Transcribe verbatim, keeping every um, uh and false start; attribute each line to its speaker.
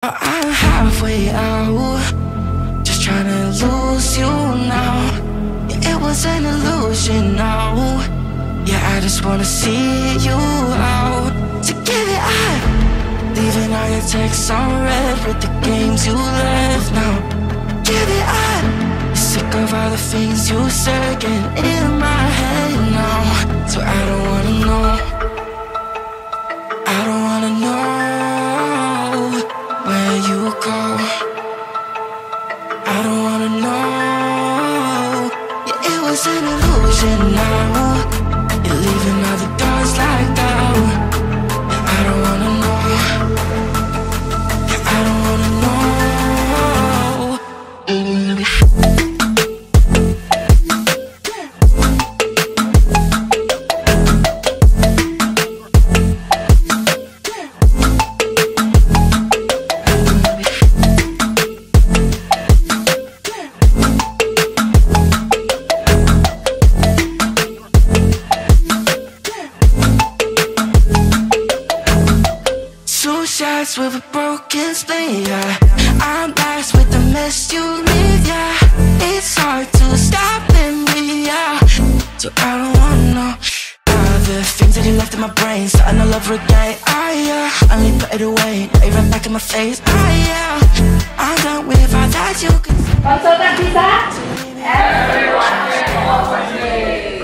Speaker 1: Now I'm halfway out, just trying to lose you now. Yeah, it was an illusion now. Yeah, I just wanna see you out. So give it up, leaving all your texts on red with the games you left now. Give it up, sick of all the things you said getting in my head now. So I don't wanna know, I don't wanna know where you go. I don't wanna know. Yeah, it was an illusion now. You're leaving all the doors locked out. Yeah, I don't wanna know. Yeah, I don't wanna know. Shots with a broken spleen, yeah. I'm blessed with the mess you leave, yeah. It's hard to stop in me, yeah. So I don't wanna know all the things that you left in my brain, starting all over again. Ah, yeah, only put it away, now you right back in my face. Ah, yeah, I'm done with all that you could.
Speaker 2: Konsultan bisa? Everyone can walk with me.